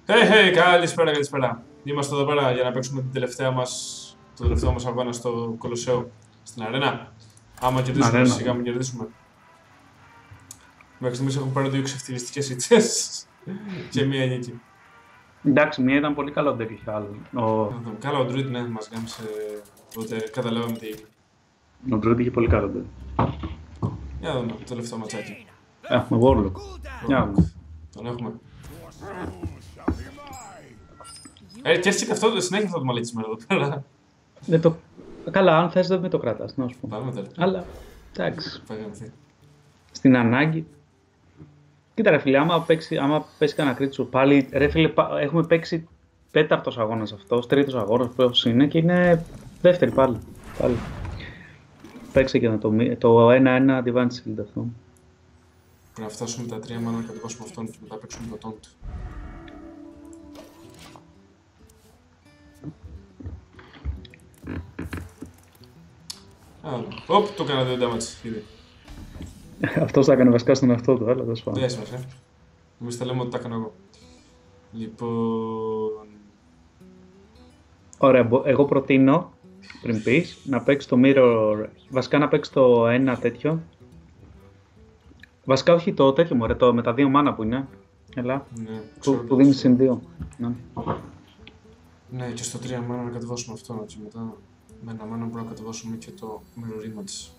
Hey, καλησπέρα, καλησπέρα. Είμαστε εδώ πέρα για να παίξουμε το τελευταίο μας αγώνα στο Κολοσσέο, στην αρένα. Άμα κερδίσουμε, σιγά μην κερδίσουμε. Μέχρι στιγμής έχουμε πάρει δύο ξεφτυλιστικές ήττες και μία νίκη. Εντάξει, μία ήταν πολύ καλό deck είχε άλλο. Καλά, ο Druid ναι, μας γάμισε, οπότε καταλάβαμε τι έγινε. Ο Druid είχε πολύ καλό deck. Για να δούμε το τελευταίο ματσάκι. Έχουμε Warlock. Τον έχουμε. Και έτσι και αυτό, συνέχεια αυτό το μαλλί σήμερα εδώ πέρα. Καλά, αν θες δεν με το κρατάς, να σου πω. Πάμε τώρα. Αλλά, εντάξει. Παγανθεί. Στην ανάγκη. Κοίτα ρε φίλε, άμα πέσει κανένα κρίτσο πάλι, ρε φίλε, έχουμε παίξει τέταρτος αγώνας αυτός, τρίτος αγώνας πώς είναι και είναι δεύτερη πάλι. Παίξε και το 1-1 Divine Shield αυτό. Πρέπει να φτάσουμε τα 3 μάνα να κατεβάσουμε αυτόν και μετά παίξουμε το τόντ. Οπ, το έκανα 2 damage ήδη. Αυτός θα έκανε βασικά στον εαυτό του, αλλά δεν σου Δεν έσμασε. Εμείς θα λέμε ότι τα έκανα εγώ. Λοιπόν... Ωραία, εγώ προτείνω, πριν πεις, να παίξει το mirror, βασικά να παίξει το ένα τέτοιο. Βασικά όχι το τέτοιο μωρέ, το με τα 2 μάνα που είναι. Έλα, ναι, που δίνει συν 2. Ναι, και στο 3 μάνα να κατεβάσουμε αυτό και μετά με ένα μάνα μπορούμε να κατεβάσουμε και το mirror image.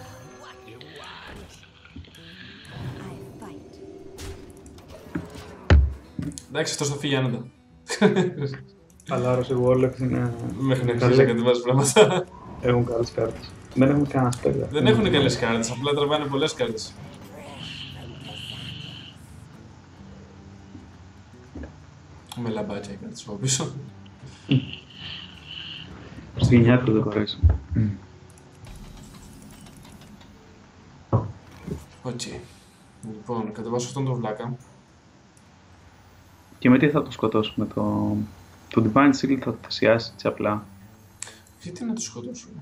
Εντάξει, αυτό θα φύγει άνετα. Αλλά άρρωσε Warlock είναι... Μέχρι να αρχίσει να κατεβάζει πράγματα. Έχουν καλές κάρτες. Δεν έχουν κανένα σπέλα. Δεν έχουν καλές κάρτες, απλά τραβάνε πολλές κάρτες. Με λαμπάκια οι κάρτες από πίσω. Σβηνιάτικο το κορέσιο. Οκ. Λοιπόν, κατεβάσω αυτόν τον βλάκα. Και με τι θα το σκοτώσουμε, το Divine Shield θα το θυσιάσει έτσι απλά. Γιατί να το σκοτώσουμε.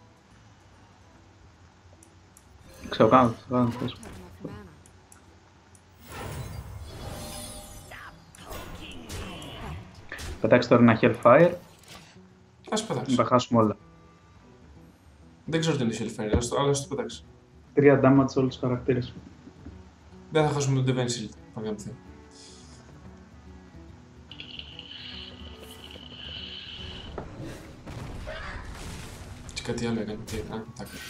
Ξέρω, κάνω το θες. Πετάξει τώρα ένα Hellfire. Ας πετάξει. Θα χάσουμε όλα. Δεν ξέρω τι είναι Hellfire, αλλά ας το πετάξει. 3 damage σε όλους τους χαρακτήρες. Δεν θα χάσουμε τον Divine Shield, παγκάμψη. Και κάτι άλλο έκανε, τι έκανε, τα έκανε.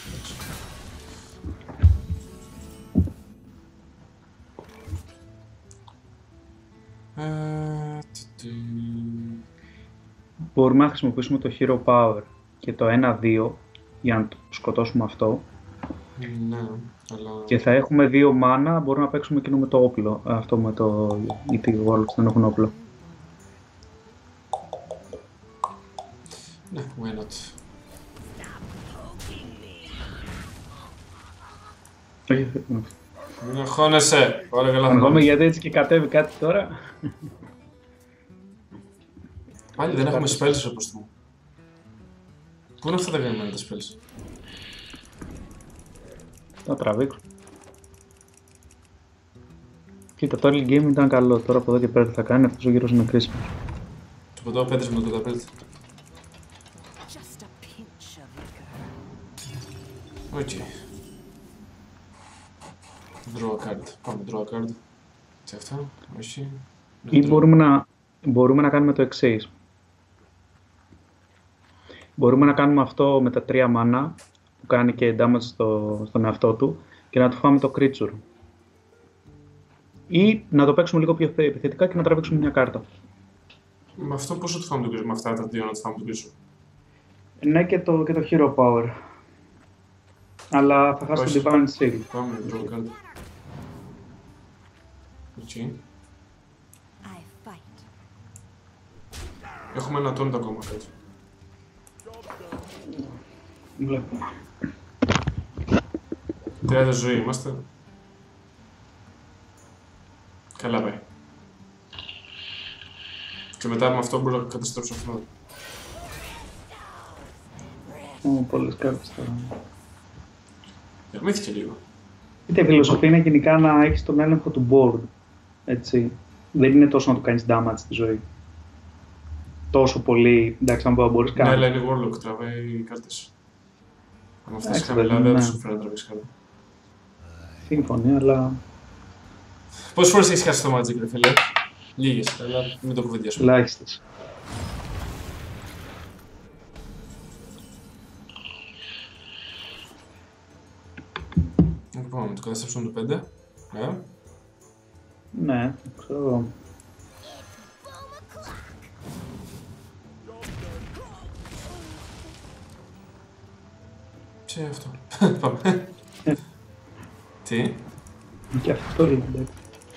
Μπορούμε να χρησιμοποιήσουμε το Hero Power και το 1-2 για να το σκοτώσουμε αυτό. Ναι, αλλά... Και θα έχουμε 2 μάνα, μπορούμε να παίξουμε εκείνο με το όπλο. Αυτό με το... γιατί οι Warlocks δεν έχουν όπλο. Ναι, why not. Μην αγχώνεσαι, όλα καλά. Αγχώνομαι γιατί έτσι και κατέβει κάτι τώρα. Πάλι δεν έχουμε spells όπως το μου. Πού είναι αυτά τα γαμμένα τα spells. Θα τραβήξω. Κοίτα, το early game ήταν καλό. Τώρα από εδώ και πέρα θα κάνει, αυτός ο γύρος είναι κρίσιμος. Το ποτό πέτρες με το καταπέλτη. Οκ. Draw a card. Πάμε draw a card. Τι αυτό, όχι. Ή μπορούμε να κάνουμε το εξής. Μπορούμε να κάνουμε αυτό με τα 3 μάνα που κάνει και damage στον εαυτό του και να του φάμε το creature. Ή να το παίξουμε λίγο πιο επιθετικά και να τραβήξουμε μια κάρτα. Με αυτό πόσο του φάμε το creature, με αυτά τα 2 να του φάμε το creature. Ναι, και το Hero Power. Αλλά θα χάσει το Divine Shield. Πάμε, draw a card. Οκ. Έχουμε ένα τόντα ακόμα κάτι. Βλέπω. 30 ζωή είμαστε. Καλά πάει. Και μετά με αυτό μπορώ να καταστρέψω αυτό. Πολλές κάρτες τώρα. Ερμήθηκε λίγο. Είτε η φιλοσοφία είναι γενικά να έχεις τον έλεγχο του board. Έτσι. Δεν είναι τόσο να του κάνεις damage στη ζωή. Τόσο πολύ, εντάξει, αν μπορείς Ναι, κάνει. αλλά είναι Warlock, τραβάει κάρτες. Αν φτάσει χαμηλά, δεν θα σου φέρει να τραβείς κάρτα. Σύμφωνοι, αλλά Πόσες φορές έχεις χάσει το Magic, ρε φίλε? Λίγες, αλλά μην το κουβεντιάσουμε. ελάχιστες. Λοιπόν, το καταστρέψουμε το 5. Ναι, ξέρω εγώ. Τι είναι αυτό? Πάμε. Τι? Και αυτό είναι, εντάξει.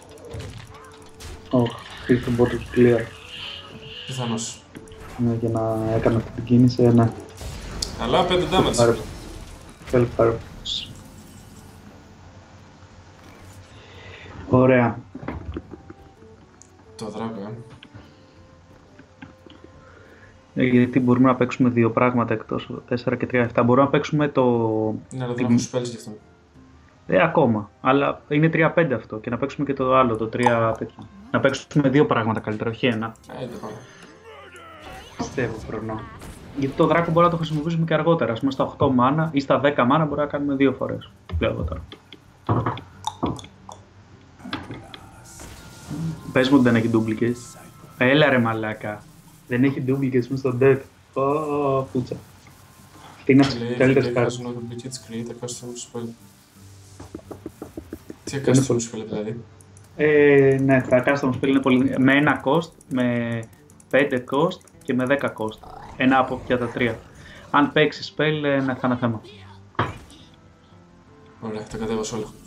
Όχι, πήγε τον πόρτο του clear. Πιθανώς. Ναι, για να έκανα αυτή την κίνηση, ναι. Αλλά 5 damage. Θέλει πάρω. Ωραία. Το δράκο, Γιατί μπορούμε να παίξουμε δύο πράγματα εκτός 4 και 3, 7. Μπορούμε να παίξουμε το... Ναι, αλλά δεν έχω spells γι' αυτό. Ακόμα. Αλλά είναι 3-5 αυτό. Και να παίξουμε και το άλλο, το 3 τέτοιο. Να παίξουμε δύο πράγματα καλύτερα, όχι ένα. Δεν πάμε. Πιστεύω προνό. Γιατί το δράκο μπορεί να το χρησιμοποιήσουμε και αργότερα. Ας πούμε στα 8 μάνα ή στα 10 μάνα μπορεί να κάνουμε δύο φορές. Πιο αργότερα. Πες μου ότι δεν έχει duplicates. Έλα ρε μαλάκα. Δεν έχει duplicates μέσα στο deck. Πούτσα. Τι είναι αυτό, καλύτερες κάρτες. Create a custom spell. Τι custom spell δηλαδή? Ναι, τα custom spell είναι πολύ... με 1 cost, με 5 cost και με 10 cost. Ένα από πια τα 3. Αν παίξει spell, ναι, θα είναι θέμα. Ωραία, τα κατέβασα όλα.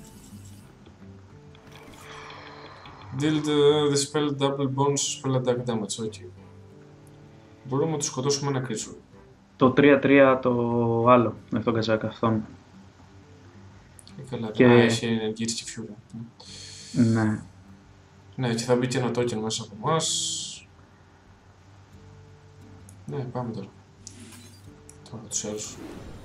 Deal the spell double bonus spell attack damage, ok. Μπορούμε να του σκοτώσουμε ένα creature. Το 3-3 το άλλο, με αυτόν καζάκα, αυτόν. Καλά, έχει engage και fury. Ναι. Ναι, και θα μπει και ένα token μέσα από εμάς. Ναι, πάμε τώρα. Τώρα τους άλλους.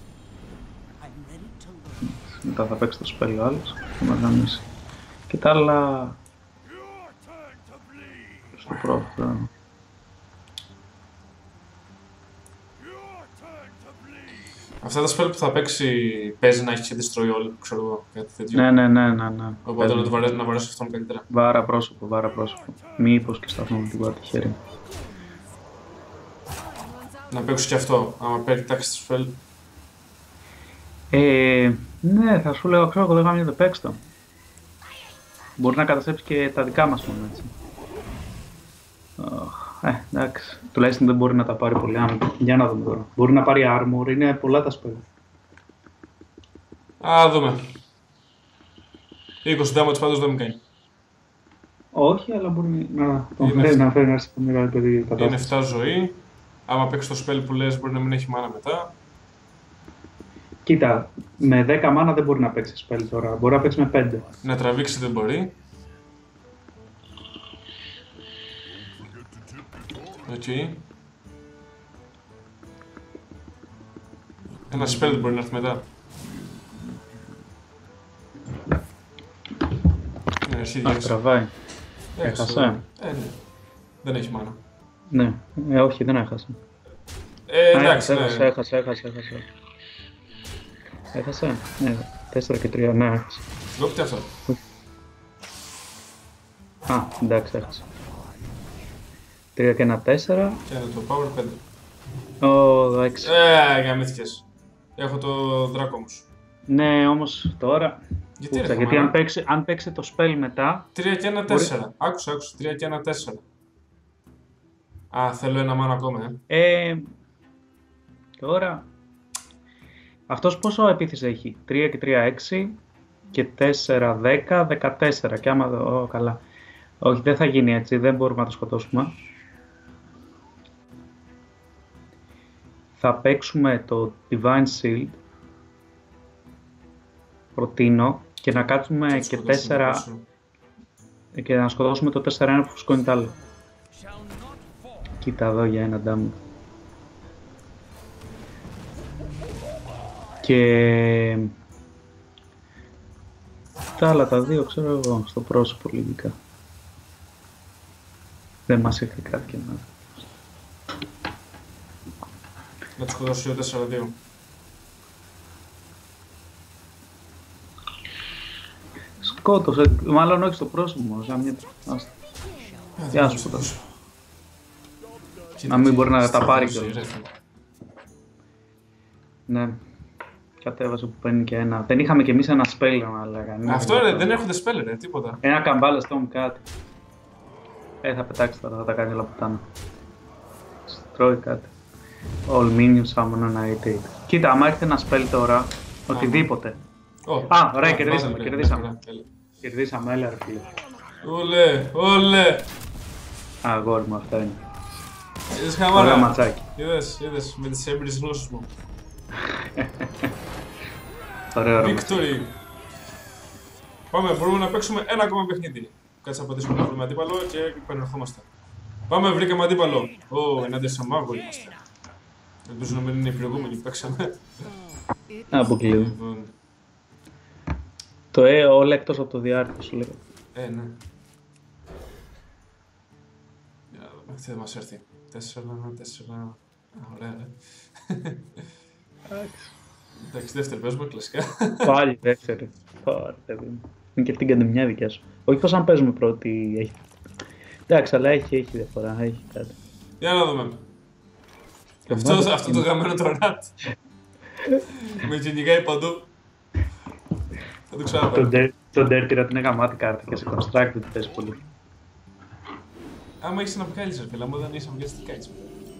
Μετά θα παίξει το spell ο άλλος, θα μας γαμίσει. Και τα άλλα... στο πρώτο. Αυτά τα spell που θα παίξει παίζει να έχει και destroy all, ξέρω εγώ, κάτι τέτοιο. Ναι. Οπότε να βαρέσει αυτόν καλύτερα. Βάρα πρόσωπο. Μήπως και σταθούμε τίποτα τυχερή. Να παίξω και αυτό, άμα παίρνει τάξη το spell. Ναι, θα σου λέω, ξέρω εγώ δεν γάμια το παίξω το. Μπορεί να καταστρέψει και τα δικά μας μόνο έτσι. Εντάξει. Τουλάχιστον δεν μπορεί να τα πάρει πολύ άμυνα. Για να δούμε τώρα. Μπορεί να πάρει armor, είναι πολλά τα spell. Δούμε. 20 damage πάντως δεν μου κάνει. Όχι, αλλά μπορεί να τον φέρει να φέρει σε μεγάλη περίοδο κατάσταση. Είναι 7 ζωή. Άμα παίξει το spell που λες μπορεί να μην έχει mana μετά. Κοίτα, με 10 mana δεν μπορεί να παίξει spell τώρα. Μπορεί να παίξει με 5. Να τραβήξει δεν μπορεί. Okay. Ένα spell μπορεί να έρθει μετά. Τραβάει. Έχασε. Ναι. Δεν έχει μάνα. Ναι, όχι, δεν έχασε. Εντάξει, Έχασε. Ναι, 4 και 3, ναι, έχασε. Λόπτε αυτό. Εντάξει, έχασε. 3 και 1, 4. Και ένα το power 5. Εντάξει. Γαμήθηκες. Έχω το δράκο όμως. Ναι, όμως τώρα... Γιατί αν παίξει το spell μετά... 3 και 1, 4. Άκουσα, 3 και 1, 4. Θέλω ένα μάνα ακόμα, Τώρα... Αυτός πόσο επίθεση έχει? 3 και 3, 6 και 4, 10, 14. Και άμα... καλά. Όχι, δεν θα γίνει έτσι, δεν μπορούμε να το σκοτώσουμε. Θα παίξουμε το Divine Shield. Προτείνω και να κάτσουμε και 4 και να σκοτώσουμε το 4-1 που φουσκώνει τ' άλλο. Κοίτα εδώ για ένα damage. Και τα άλλα τα δύο ξέρω εγώ στο πρόσωπο λογικά. Δεν μας ήρθε κάτι και να... Να τους σκοτώσω 4-2. Σκότωσε, μάλλον όχι στο πρόσωπο, σαν μια... Γεια σου, σκότωσε. Να μην μπορεί να τα πάρει κιόλας. Ναι. Κατέβασε που παίρνει και ένα. Δεν είχαμε κι εμείς ένα spell να λέγαμε. Αυτό ρε, δεν έρχονται spell ρε, τίποτα. Ένα καμπάλα στον κάτι. Θα πετάξει τώρα, θα τα κάνει όλα πουτάνα. Τρώει κάτι. All minions summon an 8-8. Κοίτα, άμα έρθει ένα spell τώρα, οτιδήποτε. Α, ωραία, κερδίσαμε, έλα ρε φίλε. Όλε. Αγόρι μου, αυτά είναι. Είδες χαμάρα. Ωραία ματσάκι. Είδες, με τις έμπειρες γνώσεις μου. Ωραίο Victory. Πάμε, μπορούμε να παίξουμε ένα ακόμα παιχνίδι. Κάτσε να πατήσουμε να βρούμε αντίπαλο και επανερχόμαστε. Πάμε, βρήκαμε αντίπαλο. Ενάντια σε μάγο είμαστε. Ελπίζω να μην είναι οι προηγούμενοι που παίξαμε. Αποκλείω. Το όλα εκτός από το διάρκεια σου λέγω. Ναι. Για να δούμε, τι θα μας έρθει. 4. Ωραία, ρε. Εντάξει, δεύτερη παίζουμε, κλασικά. Πάλι δεύτερη. Είναι και αυτήν κάντε μια δικιά σου. Όχι πως αν παίζουμε πρώτη έχει... Εντάξει, αλλά έχει διαφορά, έχει κάτι. Για να δούμε. Αυτό το γαμμένο το ρατ. Με κυνηγάει παντού. Θα το ξαναπαίρω. Το Dirty Rat είναι γαμάτη κάρτα και σε Constructed παίζει πολύ. Άμα έχεις ένα πικάλις ρε φίλε, άμα δεν έχεις να βγάλεις τι κάνεις.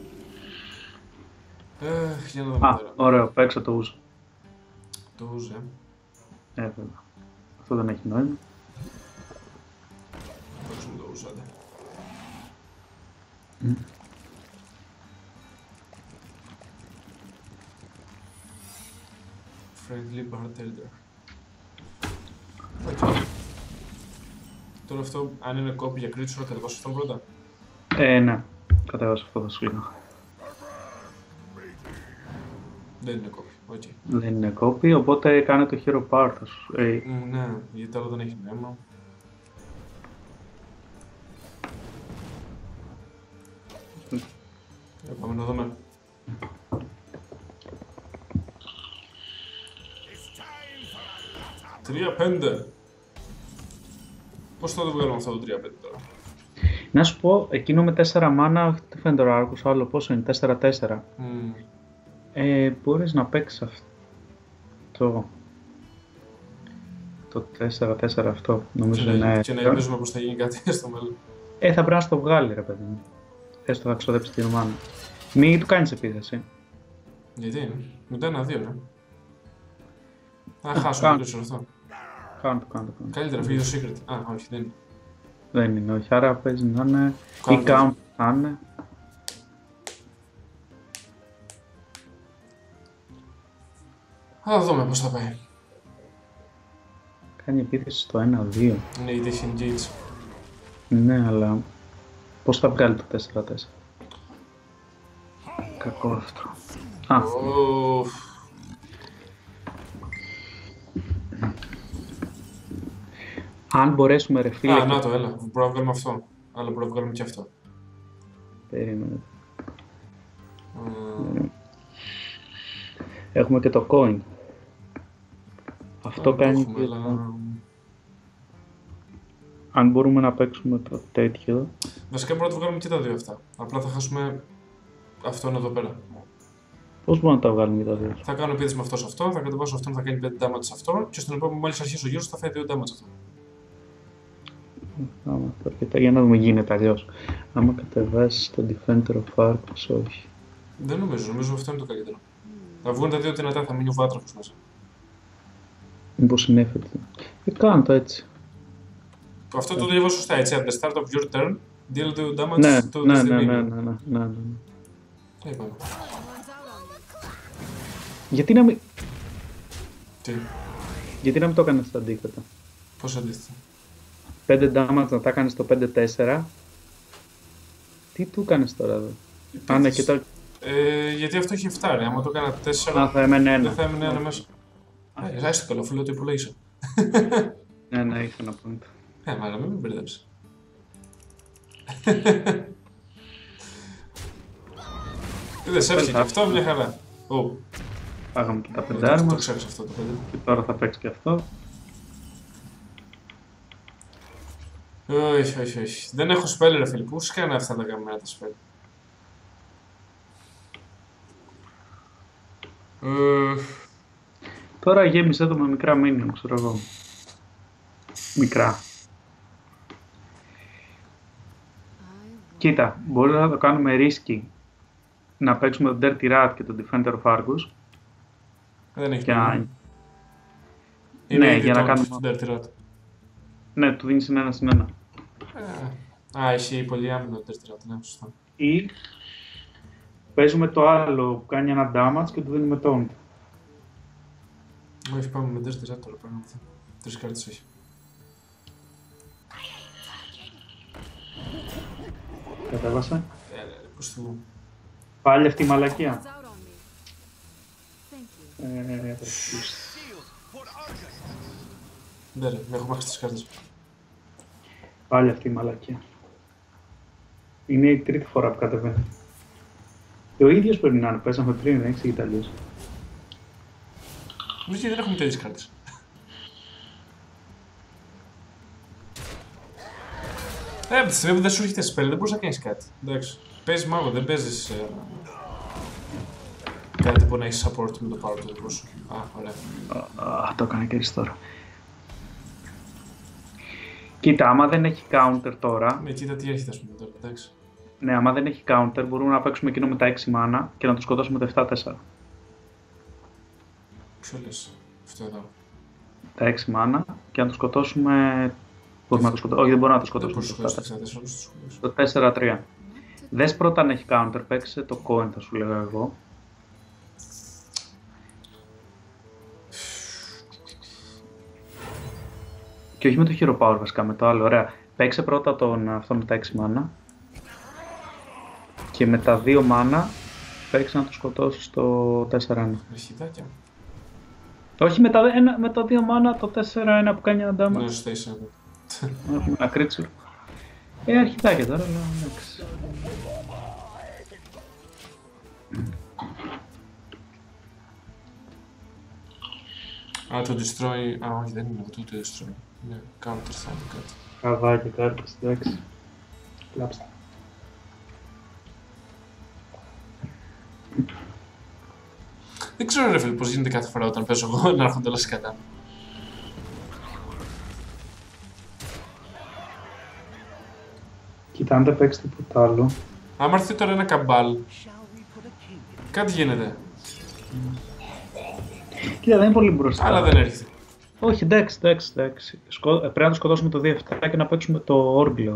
Για να δούμε τώρα. Ωραίο, παίξω το ούζο. Το ούζο, βέβαια. Αυτό δεν έχει νόημα. Παίξουμε το ούζο, άντε. Friendly bartender. Τώρα αυτό, αν είναι κόπη για creature, θα κατεβάσω αυτόν πρώτα. Ναι. Κατέβασα αυτό το σχολείο. Δεν είναι κόπη, οκ. Δεν είναι κόπη, οπότε κάνε το hero part σου. Ναι, γιατί άλλο δεν έχει νόημα. Πάμε να δούμε. Τρία 5. Πώς θα το βγάλουμε αυτό το 3-5 τώρα. Να σου πω, εκείνο με 4 μάνα, όχι το φαίνεται ο Άρκος, άλλο πόσο είναι, 4-4. Μπορείς να παίξεις αυτό. Το 4-4 αυτό, νομίζω είναι... Και να ελπίζουμε πως θα γίνει κάτι στο μέλλον. Θα πρέπει να στο βγάλει ρε παιδί μου. Έστω θα ξοδέψει την ομάδα. Μην του κάνεις επίθεση. Γιατί, μετά 1-2 ναι. Θα χάσουμε το αυτό. Κάνω το. Καλύτερα φύγει το secret. Όχι δεν είναι. Δεν είναι, όχι, άρα παίζει να είναι ή camp θα είναι. Θα δούμε πώς θα πάει. Κάνει επίθεση στο 1-2. Είναι η disengage. Ναι, αλλά πώς θα βγάλει το 4-4. Κακό αυτό. Αν μπορέσουμε ρε φίλε... να το, έλα. Μπορούμε να βγάλουμε αυτό. Αλλά μπορούμε να βγάλουμε και αυτό. Περίμενε. Έχουμε και το coin. Αυτό κάνει... Αν μπορούμε να παίξουμε το τέτοιο... Βασικά μπορούμε να το βγάλουμε και τα δύο αυτά. Απλά θα χάσουμε αυτόν εδώ πέρα. Πώς μπορούμε να τα βγάλουμε και τα δύο. Θα κάνω επίθεση με αυτό σε αυτό, θα κατεβάσω αυτόν, θα κάνει 5 damage σε αυτό και στον επόμενο μόλις αρχίσει ο γύρος θα φάει 2 damage σε αυτό. Για να δούμε γίνεται αλλιώς. Άμα κατεβάσεις το Defender of Arcos, όχι. Δεν νομίζω αυτό είναι το καλύτερο. Θα βγουν τα δύο δυνατά, θα μείνει ο βάτραχος μέσα. Μήπως είναι έφερτη. Κάνω το έτσι. Αυτό το διαβάζω σωστά έτσι. At the start of your turn, deal the damage to the minion. Ναι. Είπαμε. Γιατί να μην... Τι. Γιατί να μην το έκανες αντίθετα. Πώς αντίθετα. 5 damage να τα κάνεις το 5-4. Τι του κάνεις τώρα εδώ. Ναι, και το... γιατί αυτό έχει 7 ρε. Άμα το έκανα 4. Θα έμενε 1. Δεν θα έμενε 1 μέσα. Άσε το καλό, φίλο το υπολογίσα. Ναι, είχε ένα point. Μάλλον μην με μπερδέψει. Είδες, έφυγε και αυτό, μια χαρά. Ω, Πάγαμε και τα το πεντάρια μας ξέρεις αυτό το παιδί. και τώρα θα παίξει και αυτό. Όχι, όχι, όχι. Δεν έχω spell ρε φίλε, πού σκάνε αυτά τα καμμένα τα spell. Τώρα γέμισε εδώ με μικρά minion, ξέρω εγώ. Μικρά. Κοίτα, μπορεί να το κάνουμε risky. Να παίξουμε τον Dirty Rat και τον Defender of Argus. Δεν έχει Και να... νόημα. Ναι, για να κάνουμε... Dirty Rat. Ναι, του δίνει συνένα συνένα. Α, έχει πολύ άμυνο το Dirty Rat, ναι, σωστά. Ή παίζουμε το άλλο που κάνει ένα damage και του δίνουμε taunt. Όχι, πάμε με Dirty Rat τώρα, πάμε αυτό. 3 κάρτες έχει. Κατέβασε. Πώς του... Πάλι αυτή η μαλακία. Ναι ρε, έχω μάξει τις κάρτες. Πάλι αυτή η μαλακία. Είναι η τρίτη φορά που κατεβαίνει. Και ο ίδιος πρέπει να είναι, πέσαμε πριν, έχεις Ιταλίες. Εμείς γιατί δεν έχουμε τέτοιες κάρτες. Από τη στιγμή που δεν σου έρχεται spell, δεν μπορείς να κάνεις κάτι. Εντάξει. Παίζεις μάγο, δεν παίζεις κάτι που να έχεις support με το power του δικό σου. Α, ωραία. Το έκανε και έτσι τώρα. Κοίτα, άμα δεν έχει counter τώρα... Με κοίτα τι έρχεται ας πούμε τώρα, εντάξει. Ναι, άμα δεν έχει counter μπορούμε να παίξουμε εκείνο με τα 6 mana και να το σκοτώσουμε τα 7-4. Ποιο λες, αυτό εδώ. Τα 6 mana και να το σκοτώσουμε... Μπορούμε να το σκοτώσουμε. Όχι, δεν μπορούμε να το Δεν σκοτώσουμε. μπορείς να το σκοτώσεις, Το 4-3. Δες πρώτα αν έχει counter, παίξε το coin θα σου λέγα εγώ. Και όχι με το hero power βασικά, με το άλλο. Ωραία. Παίξε πρώτα τον αυτό με τα 6 mana. Και με τα 2 mana παίξε να το σκοτώσεις το 4-1. Αρχιδάκια. Όχι με τα 2 mana το 4-1 που κάνει ένα damage. Ναι, σωστά είσαι εδώ. Έχουμε ένα creature. Αρχιδάκια τώρα, αλλά εντάξει. Α, το destroy... Α, όχι, δεν είναι αυτό το destroy. Είναι counter θα είναι κάτι. Καβάκι κάρτες, εντάξει. Κλάψτε. Δεν ξέρω ρε φίλε πώς γίνεται κάθε φορά όταν παίζω εγώ να έρχονται όλα σκατά. Κοίτα, αν δεν παίξει τίποτα άλλο. Άμα έρθει τώρα ένα καμπάλ, κάτι γίνεται. Κοίτα, δεν είναι πολύ μπροστά. Αλλά δεν έρχεται. Όχι, εντάξει. Πρέπει να το σκοτώσουμε το 2-7 και να παίξουμε το Orglaw.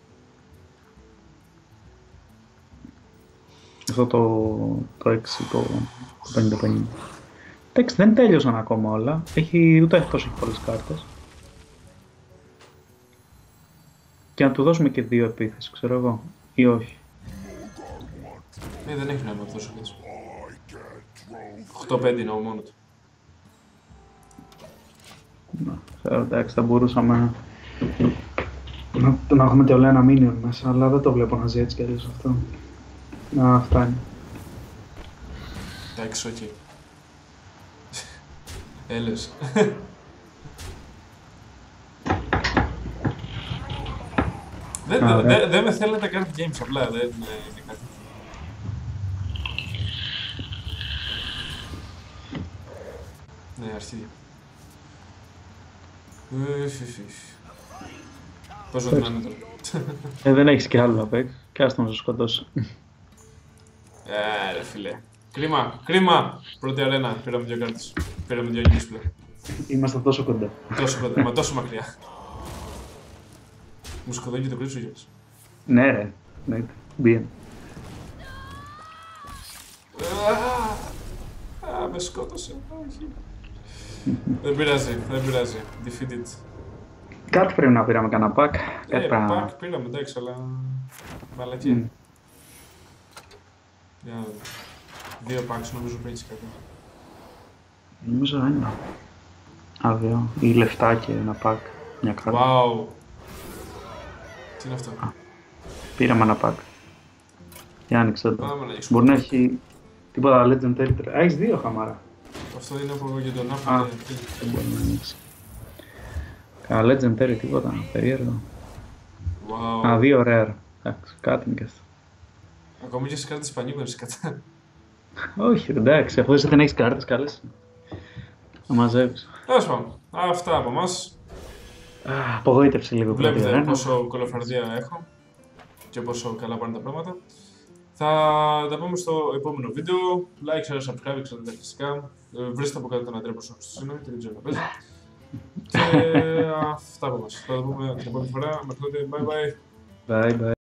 Αυτό το 6, το 50-50. Εντάξει, δεν τέλειωσαν ακόμα όλα. Ούτε αυτός έχει πολλές κάρτες. Και να του δώσουμε και 2 επίθεση, ξέρω εγώ. Ή όχι. Δεν έχει νόημα να δώσω έτσι. 8-5 είναι ο μόνο του. Εντάξει, θα μπορούσαμε να έχουμε και όλα ένα minion μέσα, αλλά δεν το βλέπω να ζει έτσι κι αλλιώς αυτό. Να φτάνει. Εντάξει, οκ. Έλες. Δεν με θέλετε να κάνετε games, απλά δεν είναι κάτι. Ναι, αρχίδια. Πόσο δεν είναι τώρα. Δεν έχεις κι άλλο να παίξεις, κι άστο να σε σκοτώσω. Ρε φίλε. Κρίμα! Πρώτη αρένα, πήραμε 2 κάρτες. Πήραμε 2 display. Είμαστε τόσο κοντά. Τόσο κοντά, μα τόσο μακριά. Μου σκοτώνει και το κρύψο γιος. Ναι ρε, ναι, μπήκαν. Με σκότωσε, όχι. Δεν πειράζει. Defeated. Κάτι πρέπει να πήραμε κανένα pack. Pack πήραμε, εντάξει, αλλά... Μαλακία. Για να δω. 2 packs νομίζω παίρνεις κάτι. Νομίζω ένα. Άδειο. Ή λεφτά και ένα pack. Μια κάρτα. Wow. Τι είναι αυτό. Πήραμε ένα pack. Για άνοιξε το. Πάμε να ανοίξουμε. Μπορεί να έχει τίποτα legendary. Έχεις 2 χαμάρα. Αυτό είναι από για τον Α, Apple. δεν μπορεί να ανοίξει. Κανένα legendary τίποτα, περίεργο. Wow. Α, 2 rare. Εντάξει, κάτι είναι και αυτό. Ακόμη και σε κάρτες πανίκου είναι κατά. Όχι, εντάξει, αφού εσύ δεν έχεις κάρτες καλές. Να μαζεύεις. Τέλος πάντων, αυτά από εμάς. Απογοήτευση λίγο πρώτη Βλέπετε αρένα. πόσο κολοφαρδία έχω και πόσο καλά πάνε τα πράγματα. Θα τα πούμε στο επόμενο βίντεο. Like, share, subscribe, ξέρετε τα φυσικά. Βρίσκεται από κάτω τον Αντρέα Προσώπη στο σύνολο και δεν ξέρω να παίζει. Και αυτά από εμάς. Θα τα πούμε την επόμενη φορά. Μέχρι τότε, bye bye. Bye bye.